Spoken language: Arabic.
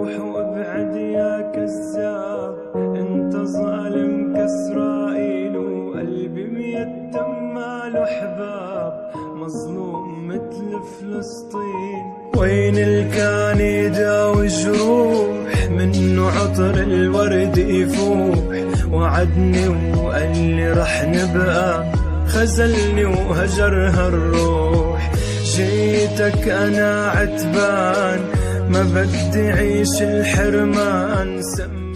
روح وابعد يا كذاب، انت ظالم كإسرائيل، وقلبي ميتم ماله احباب، مظلوم مثل فلسطين. وين الكان يداوي جروح، منه عطر الورد يفوح، وعدني وقال لي رح نبقى، خذلني وهجر هالروح. جيتك انا عتبان، ما بدي عيش الحرمان.